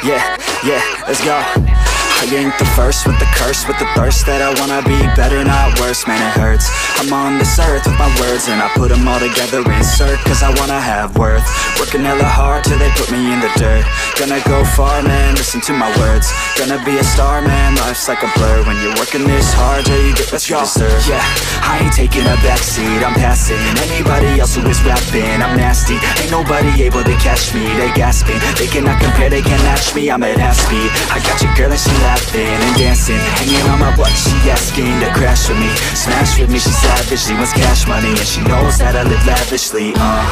Yeah, yeah, let's go. I ain't the first with the curse, with the thirst that I wanna be better, not worse. Man, it hurts. I'm on this earth with my words, and I put them all together, insert, cause I wanna have worth. Working hella hard till they put me in the dirt. Gonna go far, man, listen to my words. Gonna be a star, man, life's like a blur. When you're working this hard till you get what you deserve. Yeah, I ain't taking a backseat, I'm passing anybody else who is rapping. I'm nasty, ain't nobody able to catch me. They gasping, they cannot compare, they can't match me. I'm at half speed, I got your girl and she laughing and dancing, hanging on my butt, she asking to crash with me, smash with me, she savage, she wants cash money, and she knows that I live lavishly.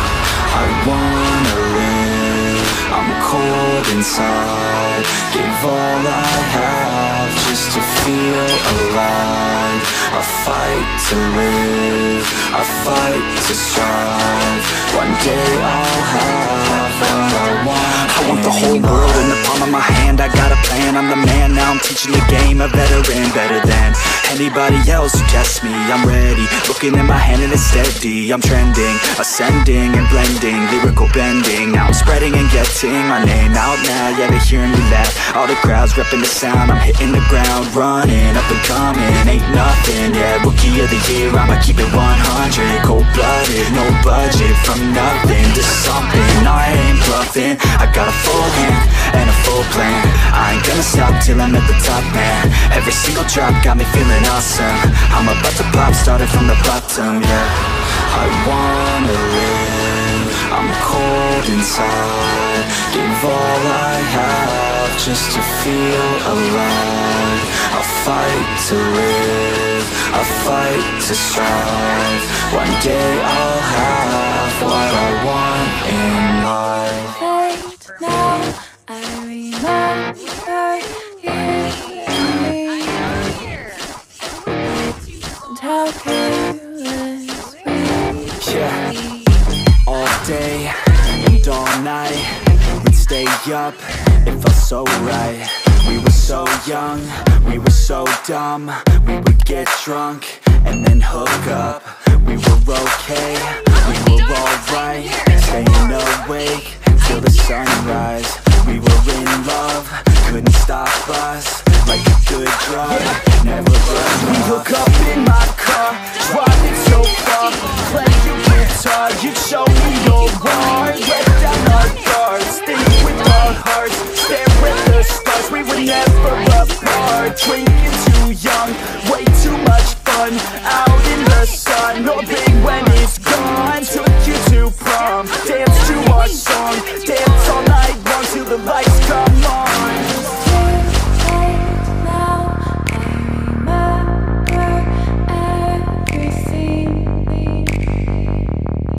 I wanna live, I'm cold inside, give all I have just to feel alive. I fight to live, I fight to strive, one day I'll have what I want. I want the whole world in the palm of my hand, I got a plan, I'm the man, now I'm teaching the game, a veteran, better than anybody else who tests me. I'm ready, looking in my hand and it's steady, I'm trending, ascending and blending, lyrical bending, now I'm spreading and getting my name out now. Yeah, they're hearing me laugh, all the crowds repping the sound, I'm hitting the ground, running, up and coming, ain't nothing, yeah, rookie of the year, I'ma keep it 100, cold-blooded, no budget, from nothing to something, I ain't bluffing, I got a full hand and a full plan, I ain't gonna stop till I'm at the top, man. Every single drop got me feeling awesome, I'm about to pop, started from the bottom, yeah. I wanna live, I'm cold inside, give all I have just to feel alive. I fight to live, I fight to strive, one day I'll have what I want in life. Right now, I remember you and me, and how careless we Yeah, all day and all night, we'd stay up, it felt so right. We were so young, we were so dumb, we would get drunk and then hook up. We were okay